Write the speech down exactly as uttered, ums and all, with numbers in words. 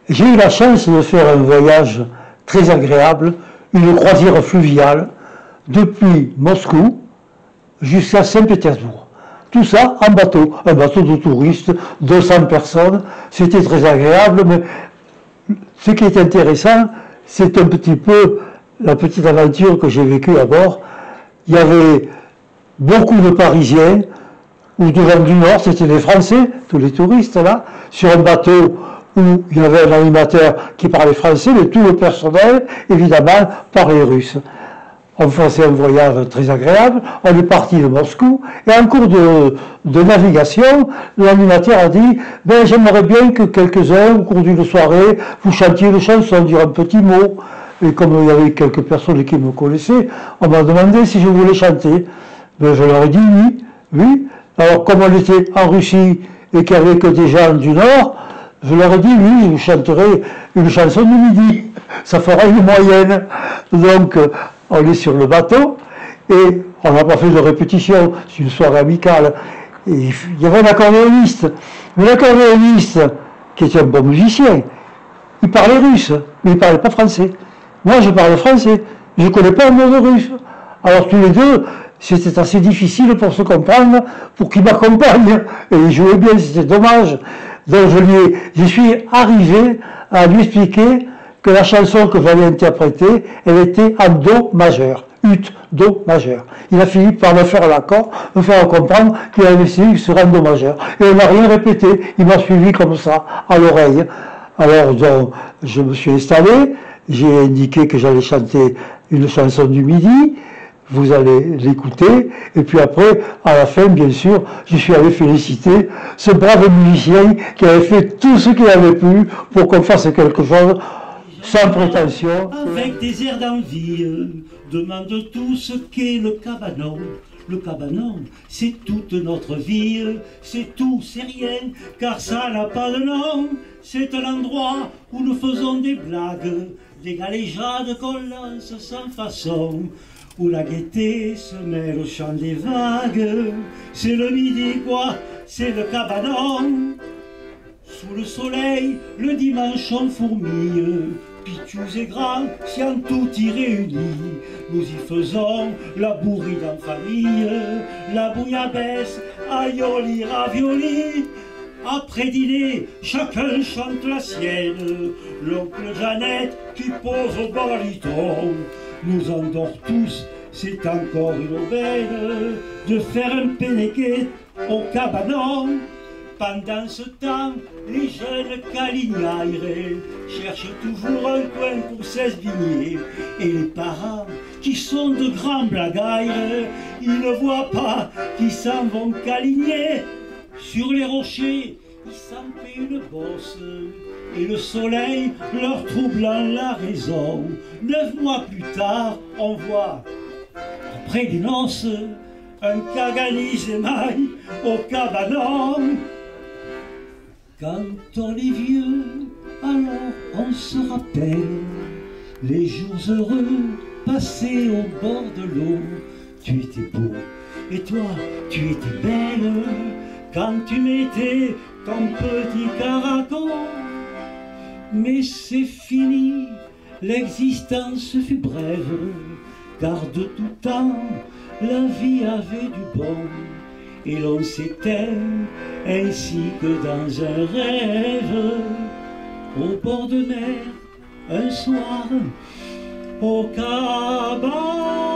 J'ai eu la chance de faire un voyage très agréable, une croisière fluviale, depuis Moscou jusqu'à Saint-Pétersbourg. Tout ça en bateau, un bateau de touristes, deux cents personnes, c'était très agréable, mais ce qui est intéressant, c'est un petit peu la petite aventure que j'ai vécue à bord. Il y avait beaucoup de Parisiens, ou de gens du Nord, c'était les Français, tous les touristes là, sur un bateau où il y avait un animateur qui parlait français, mais tout le personnel, évidemment, parlait russe. On faisait un voyage très agréable, on est parti de Moscou, et en cours de, de navigation, l'animateur a dit ben, « J'aimerais bien que quelques-uns, au cours d'une soirée, vous chantiez une chanson, dire un petit mot. » Et comme il y avait quelques personnes qui me connaissaient, on m'a demandé si je voulais chanter. Ben, je leur ai dit oui, oui. Alors comme on était en Russie et qu'il n'y avait que des gens du Nord, je leur ai dit oui, je vous chanterai une chanson du midi. Ça fera une moyenne. Donc, on est sur le bateau et on n'a pas fait de répétition, c'est une soirée amicale. Et il y avait un accordéoniste, mais l'accordéoniste, qui était un bon musicien, il parlait russe, mais il ne parlait pas français. Moi, je parle français, je ne connais pas un mot de russe. Alors tous les deux, c'était assez difficile pour se comprendre, pour qu'il m'accompagne. Et il jouait bien, c'était dommage. Donc je, lui ai, je suis arrivé à lui expliquer que la chanson que j'allais interpréter, elle était en Do majeur, ut, Do majeur. Il a fini par me faire l'accord, me faire comprendre qu'il avait essayé sur un Do majeur. Et on n'a rien répété, il m'a suivi comme ça, à l'oreille. Alors donc, je me suis installé, j'ai indiqué que j'allais chanter une chanson du midi, vous allez l'écouter, et puis après, à la fin, bien sûr, je suis allé féliciter ce brave musicien qui avait fait tout ce qu'il avait pu pour qu'on fasse quelque chose sans prétention. Avec des airs d'envie, demande tout ce qu'est le cabanon. Le cabanon, c'est toute notre vie, c'est tout, c'est rien, car ça n'a pas de nom. C'est un endroit où nous faisons des blagues, des galéjades qu'on lance sans façon, où la gaieté se mêle au chant des vagues. C'est le midi quoi, c'est le cabanon. Sous le soleil, le dimanche on fourmille, pitchous et grands, si en tout y réunis, nous y faisons la bourride en famille, la bouillabaisse, aioli, ravioli. Après dîner, chacun chante la sienne, l'oncle Jeannette qui pose au baliton, nous endort tous, c'est encore une aubaine, de faire un pénéquet au cabanon. Pendant ce temps, les jeunes calignaires cherchent toujours un coin pour s'esvigner. Et les parents, qui sont de grands blagaires, ils ne voient pas qu'ils s'en vont caligner. Sur les rochers, ils s'en paient une bosse, et le soleil leur troublant la raison. Neuf mois plus tard, on voit, après des noces, un caganise émaille au cabanon. Quand on est vieux, alors on se rappelle les jours heureux passés au bord de l'eau. Tu étais beau, et toi, tu étais belle, quand tu mettais ton petit caracon. Mais c'est fini, l'existence fut brève, car de tout temps, la vie avait du bon. Et l'on s'éteint ainsi que dans un rêve, au bord de mer, un soir, au cabanon.